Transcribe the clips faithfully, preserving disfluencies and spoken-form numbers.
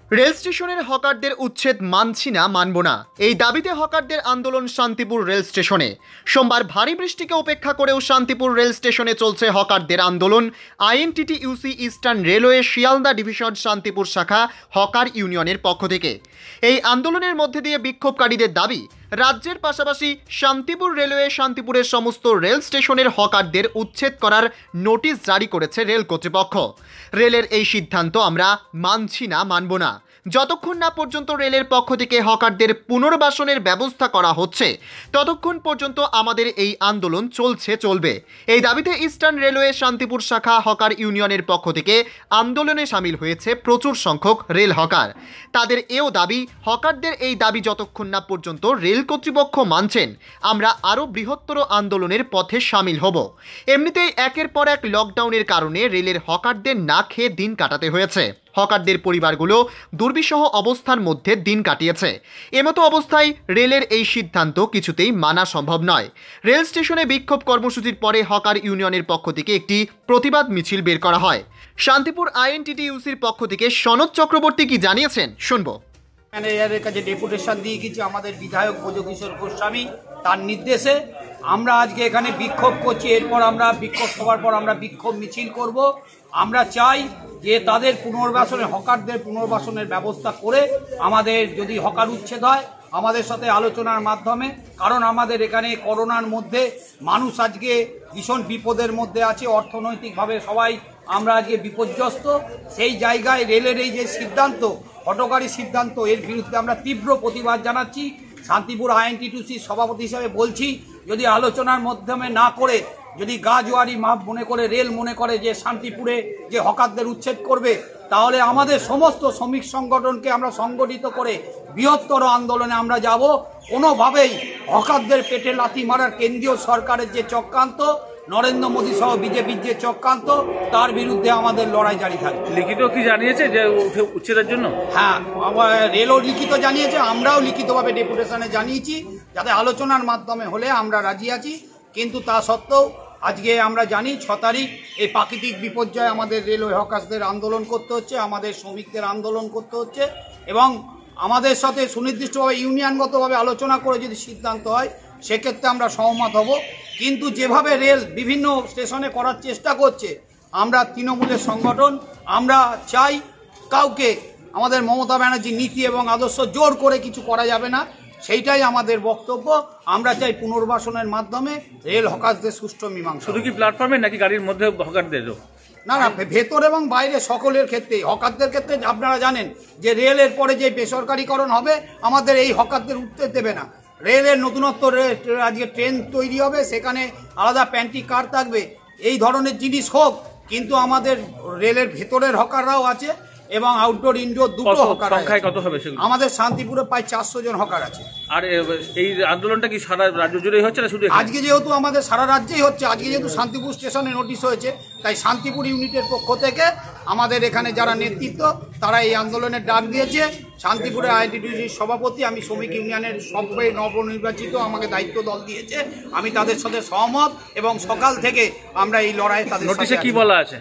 Rail স্টেশনের হকারদের উচ্ছেদ মানছি না, মানব না, এই দাবিতে হকারদের আন্দোলন শান্তিপুর রেল স্টেশনে। সোমবার ভারী বৃষ্টিকে উপেক্ষা করেও শান্তিপুর রেল স্টেশনে চলছে হকারদের আন্দোলন। INTTUC Eastern Railway Sealdah division Shantipur শাখা হকার ইউনিয়নের পক্ষ থেকে এই আন্দোলনের মধ্যে দিয়ে বিক্ষোভকারীদের দাবি, রাজ্যের পাশাপাশি শান্তিপুর রেলওয়ে শান্তিপুরের সমস্ত রেল স্টেশনের হকারদের উচ্ছেদ করার নোটিশ জারি করেছে রেল কর্তৃপক্ষ। রেলের এই সিদ্ধান্ত আমরা মানছি না, মানব না, যতক্ষণ না পর্যন্ত রেলের পক্ষ থেকে হকারদের পুনর্বাসনের ব্যবস্থা করা হচ্ছে ততক্ষণ পর্যন্ত আমাদের এই আন্দোলন চলছে, চলবে। এই দাবিতে ইস্টার্ন রেলওয়ে শান্তিপুর শাখা হকার ইউনিয়নের পক্ষ থেকে আন্দোলনে সামিল হয়েছে প্রচুর সংখ্যক রেল হকার। তাদের এও দাবি, হকারদের এই দাবি যতক্ষণ না পর্যন্ত রেল কর্তৃপক্ষ মানছেন আমরা আরও বৃহত্তর আন্দোলনের পথে সামিল হব। এমনিতেই একের পর এক লকডাউনের কারণে রেলের হকারদের না খেয়ে দিন কাটাতে হয়েছে। হকারদের পরিবারগুলো দুর্বিষহ অবস্থার মধ্যে দিন কাটিয়েছে। এমতো অবস্থায় রেলের এই সিদ্ধান্ত কিছুতেই মানা সম্ভব নয়। রেল স্টেশনে বিক্ষোভ কর্মসূচির পরে হকার ইউনিয়নের পক্ষ থেকে একটি প্রতিবাদ মিছিল বের করা হয়। শান্তিপুর আইএনটিটিইউসির পক্ষ থেকে সনদ চক্রবর্তী কি জানিয়েছেন শুনবো। ম্যানেজারের কাছে ডেপুটেশন দিয়ে গেছি আমাদের বিধায়ক ভোজকিশোর গোস্বামী, তার নির্দেশে আমরা আজকে এখানে বিক্ষোভ করছি। এরপর আমরা বিক্ষোভ হওয়ার পর আমরা বিক্ষোভ মিছিল করব। আমরা চাই যে তাদের পুনর্বাসনের, হকারদের পুনর্বাসনের ব্যবস্থা করে আমাদের যদি হকার উচ্ছেদ হয় আমাদের সাথে আলোচনার মাধ্যমে, কারণ আমাদের এখানে করোনার মধ্যে মানুষ আজকে ভীষণ বিপদের মধ্যে আছে, অর্থনৈতিকভাবে সবাই আমরা আজকে বিপর্যস্ত। সেই জায়গায় রেলের এই যে সিদ্ধান্ত, হটকারী সিদ্ধান্ত, এর বিরুদ্ধে আমরা তীব্র প্রতিবাদ জানাচ্ছি। শান্তিপুর আইএনটিটিইউসির সভাপতি হিসাবে বলছি, যদি আলোচনার মাধ্যমে না করে, যদি গা জোয়ারি মাপ মনে করে, রেল মনে করে যে শান্তিপুরে যে হকারদের উচ্ছেদ করবে, তাহলে আমাদের সমস্ত শ্রমিক সংগঠনকে আমরা সংগঠিত করে বৃহত্তর আন্দোলনে আমরা যাব। কোনোভাবেই হকারদের পেটে লাথি মারার কেন্দ্রীয় সরকারের যে চক্রান্ত, নরেন্দ্র মোদী সহ বিজেপির যে চক্রান্ত, তার বিরুদ্ধে আমাদের লড়াই জারি থাকবে। লিখিত কি জানিয়েছে যে উচ্ছেদের জন্য? হ্যাঁ, রেলও লিখিত জানিয়েছে, আমরাও লিখিতভাবে ডেপুটেশনে জানিয়েছি, যাতে আলোচনার মাধ্যমে হলে আমরা রাজি আছি। কিন্তু তা সত্ত্বেও আজকে আমরা জানি ছ তারিখ এই প্রাকৃতিক বিপর্যয় আমাদের রেলওয়ে হকার্সদের আন্দোলন করতে হচ্ছে, আমাদের শ্রমিকদের আন্দোলন করতে হচ্ছে, এবং আমাদের সাথে সুনির্দিষ্টভাবে ইউনিয়নগতভাবে আলোচনা করে যদি সিদ্ধান্ত হয় সেক্ষেত্রে আমরা সহমত হব। কিন্তু যেভাবে রেল বিভিন্ন স্টেশনে করার চেষ্টা করছে, আমরা তৃণমূলের সংগঠন, আমরা চাই কাউকে আমাদের মমতা ব্যানার্জির নীতি এবং আদর্শ জোর করে কিছু করা যাবে না, সেইটাই আমাদের বক্তব্য। আমরা চাই পুনর্বাসনের মাধ্যমে রেল হকারদের সুষ্ঠু মীমাংসা। শুধু কি প্ল্যাটফর্মে নাকি গাড়ির মধ্যে হকারদেরও? না না, ভেতর এবং বাইরে সকলের ক্ষেত্রে। হকারদের ক্ষেত্রে আপনারা জানেন যে রেলের পরে যে বেসরকারিকরণ হবে, আমাদের এই হকারদের উঠতে দেবে না। রেলের নতুনত্ব আজকে ট্রেন তৈরি হবে, সেখানে আলাদা প্যান্ট্রি কার থাকবে, এই ধরনের জিনিস হোক, কিন্তু আমাদের রেলের ভেতরের হকাররাও আছে এবং আউটডোর ইনডোর দুটো হকার। সংখ্যায় কত হবে সেগুলো? আমাদের শান্তিপুরে প্রায় চারশো জন হকার আছে। আর এই আন্দোলনটা কি সারা রাজ্য জুড়েই হচ্ছে না শুধু আজকে? যেহেতু আমাদের সারা রাজ্যেই হচ্ছে, আজকে যেহেতু শান্তিপুর স্টেশনে নোটিশ হয়েছে, তাই শান্তিপুর ইউনিটের পক্ষ থেকে আমাদের এখানে যারা নেতৃত্ব তারা এই আন্দোলনের ডাক দিয়েছে। শান্তিপুরের আইএনটিটিইউসির সভাপতি, আমি শ্রমিক ইউনিয়নের সবাই নবনির্বাচিত, আমাকে দায়িত্ব দল দিয়েছে, আমি তাদের সাথে সহমত, এবং সকাল থেকে আমরা এই লড়াইয়ে তাদের সাথে। নোটিশে কি বলা আছে?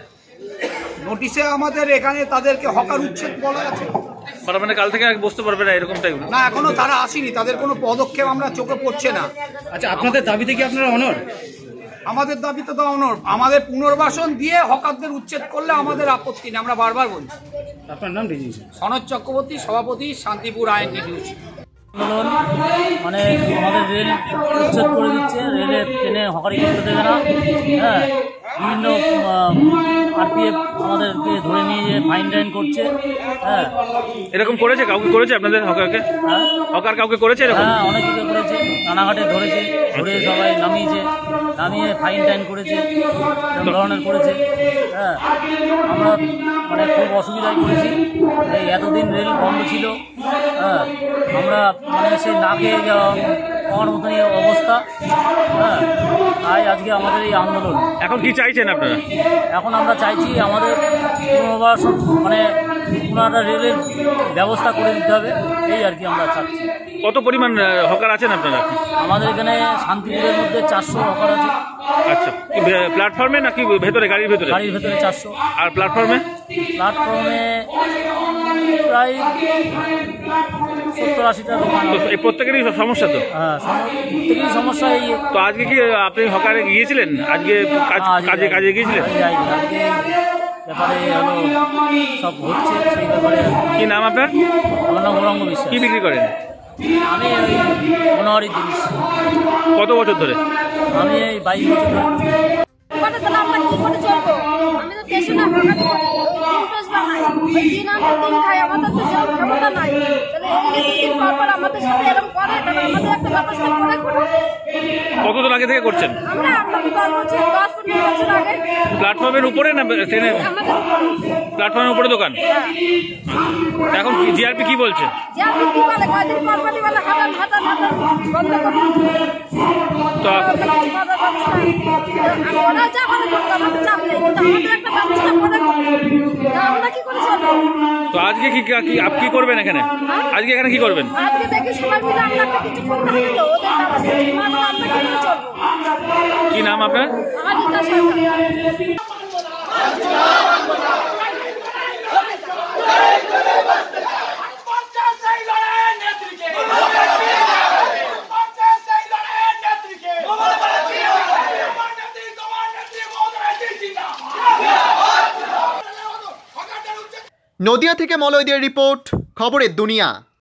নোটিশে আমাদের এখানে তাদেরকে হকার উচ্ছেদ বলা আছে। মানে কাল থেকে বসতে পারবে না এরকমটাই না, এখনো তারা আসেনি, তাদের কোনো পদক্ষেপ আমরা চোখে পড়ছে না। আচ্ছা, আপনাদের দাবিতে কি আপনারা অনড়? আমাদের দাবিতে তো অনড়। আমাদের পুনর্বাসন দিয়ে হকারদের উচ্ছেদ করলে আমাদের আপত্তি নেই, আমরা বারবার বলছি। আপনার নাম? সনদ চক্রবর্তী, সভাপতি, শান্তিপুর আইএনটিটিইউসি। আন্দোলন মানে আমাদের রেল উচ্ছেদ করে দিচ্ছে, রেলে ট্রেনে হকারি করতে দেবে না। হ্যাঁ, বিভিন্ন আরপিএফ আমাদেরকে ধরে নিয়ে যে ফাইন টাইন করছে। হ্যাঁ, এরকম করেছে? কাউকে করেছে আপনাদের হকারকে? হ্যাঁ, হকার কাউকে করেছে এরকম? হ্যাঁ, অনেকে করেছে, রানাঘাটে ধরেছে, ধরে সবাই নামিয়েছে, নামিয়ে ফাইন টাইন করেছে, এরকম ধরনের করেছে। হ্যাঁ, আমরা মানে খুব অসুবিধায় পড়েছি। এই এতদিন রেল বন্ধ ছিল, হ্যাঁ, আমরা মানে সে না খেয়ে পাওয়ার মতনই অবস্থা। হ্যাঁ, তাই আজকে আমাদের এই আন্দোলন। এখন কি চাইছেন আপনারা? এখন আমরা চাইছি আমাদের পুনর্বাসন, মানে কোনো একটা রেলের ব্যবস্থা করে দিতে হবে, এই আর কি আমরা চাচ্ছি। কত পরিমাণ আহ, হকার আছেন আপনারা? আমাদের এখানে শান্তিপুরের মধ্যে চারশো হকার আছে। আচ্ছা, কি ভে- প্ল্যাটফর্মে নাকি ভেতরে, গাড়ির ভেতরে? গাড়ির ভেতরে চারশো, আর প্ল্যাটফর্মে? প্ল্যাটফর্মে প্রায় সত্তর আশিটা দোকান তো আছে। এই প্রত্যেকেরই সব সমস্যা তো। হ্যাঁ, সম- প্রত্যেকেরই সমস্যা। এই তো আজকে কি আপনি হকারে গিয়েছিলেন? আজকে কাজ- আজকে কাজে কাজে গিয়েছিলেন? আজকে যাইনি। আজকে এই ব্যাপারে হলো সব হচ্ছে, সেই ব্যাপারে কি নাম আপনার? আমার নাম গৌরাঙ্গ বিশ্বাস। কি বিক্রি করেন? আমি ওই মনোহারি জিনিস, কত বছর ধরে? আমি এই বাইশ বছর ধরে। করে তাহলে আমরা কি করে চলবো? আমি তো স্টেশনে হকারি করি, দিন টোস্ট বানাই, ওই দিন আমরা দিন খাই, আমাদের তো সেরকম ক্ষমতা নাই। তাহলে এই যে দুই দিন পর পর আমাদের সাথে এরকম করে, তাহলে আমাদের একটা ব্যবস্থা করে করো। কতদিন আগে থেকে করছেন? আমরা আমরা তো দশ বছর দশ পনেরো বছর আগে প্ল্যাটফর্মের উপরে না ট্রেনে? আমাদের প্ল্যাটফর্মের উপরে দোকান। হ্যাঁ, এখন জিআরপি কি বলছে? যে আপনি কি বলে কয়দিন পর পরই বলে হাঁটান হাঁটান হাঁটান বন্ধ করুন। তো ওরা তো কিছু করার ব্যবস্থা নেই। ওরা যা করে করুক, আমাদের চাপ নেই, কিন্তু আমাদের একটা ব্যবস্থা করে করুন। তা আমরা কি করে চলবো? তো আজকে কি কি- আপ কি করবেন এখানে? আজকে এখানে কি করবেন? আজকে দেখি সবাই মিলে আমরা একটা কিছু করতে হবে তো, ওদের ব্যবস্থা ঠিক না হলে আমরা কি করে চলবো? কি নাম আপনার? আমার গীতা সরকার। নদিয়া থেকে মলয়দের রিপোর্ট, খবরের দুনিয়া।